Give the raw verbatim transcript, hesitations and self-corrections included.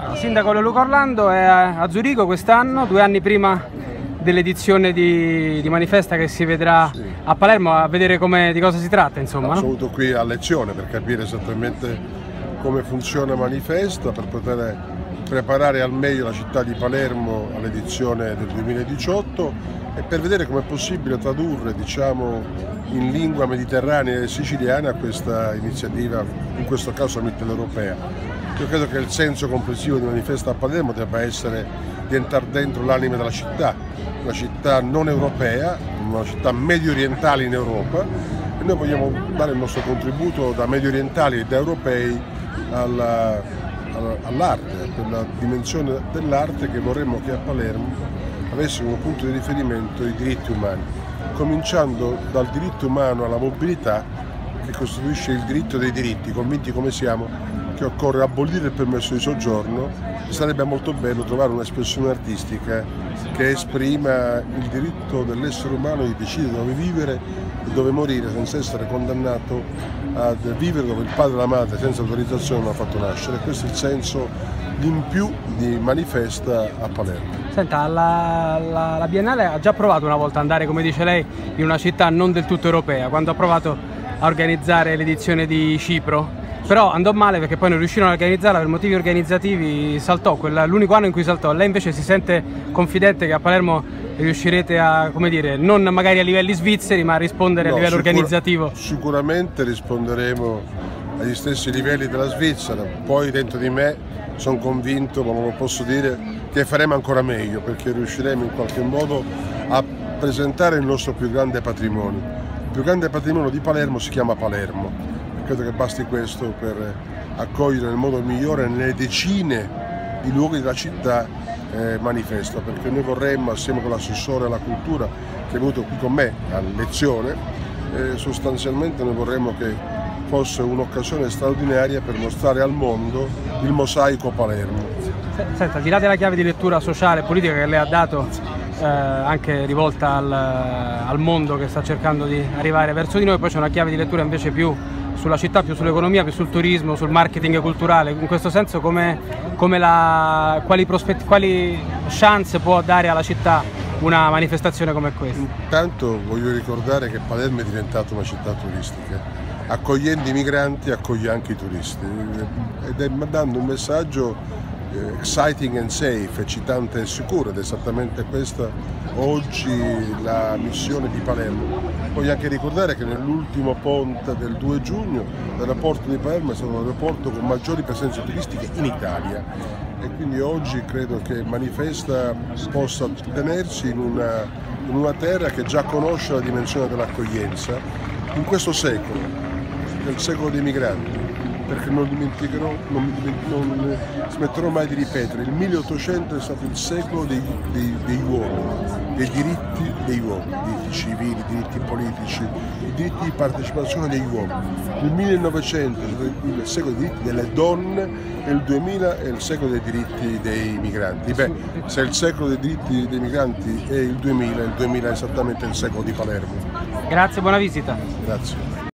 Sindaco Luca Orlando è a Zurigo quest'anno, due anni prima dell'edizione di, di Manifesta che si vedrà sì. a Palermo, a vedere come, di cosa si tratta, insomma. No, no? Sono venuto qui a lezione per capire esattamente come funziona Manifesta, per poter preparare al meglio la città di Palermo all'edizione del duemiladiciotto e per vedere come è possibile tradurre, diciamo, in lingua mediterranea e siciliana questa iniziativa, in questo caso mitteleuropea. Io credo che il senso complessivo di Manifesta a Palermo debba essere di entrare dentro l'anima della città, una città non europea, una città medio orientale in Europa, e noi vogliamo dare il nostro contributo da medio orientali e da europei all'arte, per la dimensione dell'arte che vorremmo che a Palermo avessero un punto di riferimento i diritti umani, cominciando dal diritto umano alla mobilità, che costituisce il diritto dei diritti, convinti come siamo che occorre abolire il permesso di soggiorno. Sarebbe molto bello trovare un'espressione artistica che esprima il diritto dell'essere umano di decidere dove vivere e dove morire senza essere condannato a vivere dove il padre e la madre senza autorizzazione non ha fatto nascere. Questo è il senso in più di Manifesta a Palermo. Senta, la, la, la Biennale ha già provato una volta ad andare, come dice lei, in una città non del tutto europea, quando ha provato a organizzare l'edizione di Cipro, però andò male perché poi non riuscirono a organizzarla per motivi organizzativi, saltò, l'unico anno in cui saltò. Lei invece si sente confidente che a Palermo riuscirete a, come dire, non magari a livelli svizzeri, ma a rispondere no, a livello sicura, organizzativo? Sicuramente risponderemo agli stessi livelli della Svizzera, poi dentro di me sono convinto, ma non lo posso dire, che faremo ancora meglio, perché riusciremo in qualche modo a presentare il nostro più grande patrimonio. Il più grande patrimonio di Palermo si chiama Palermo. Credo che basti questo per accogliere nel modo migliore nelle decine di luoghi della città eh, Manifesta, perché noi vorremmo, assieme con l'assessore alla cultura che è venuto qui con me a lezione, eh, sostanzialmente noi vorremmo che fosse un'occasione straordinaria per mostrare al mondo il mosaico Palermo. Senta, al di là della chiave di lettura sociale e politica che lei ha dato, eh, anche rivolta al, al mondo che sta cercando di arrivare verso di noi, poi c'è una chiave di lettura invece più sulla città, più sull'economia, più sul turismo, sul marketing culturale. In questo senso come, come la, quali, quali chance può dare alla città una manifestazione come questa? Intanto voglio ricordare che Palermo è diventata una città turistica. Accogliendo i migranti accoglie anche i turisti ed è dando un messaggio eh, exciting and safe, eccitante e sicuro, ed è esattamente questa oggi la missione di Palermo. Voglio anche ricordare che nell'ultimo ponte del due giugno l'aeroporto di Palermo è stato l'aeroporto con maggiori presenze turistiche in Italia e quindi oggi credo che Manifesta possa tenersi in una, in una terra che già conosce la dimensione dell'accoglienza in questo secolo, nel secolo dei migranti, perché non dimenticherò, non, non smetterò mai di ripetere, il milleottocento è stato il secolo dei, dei, degli uomini, dei diritti degli uomini, diritti civili, diritti politici, i diritti di partecipazione degli uomini. Il millenovecento è stato il secolo dei diritti delle donne e il duemila è il secolo dei diritti dei migranti. Beh, se il secolo dei diritti dei migranti è il duemila, il duemila è esattamente il secolo di Palermo. Grazie, buona visita. Grazie.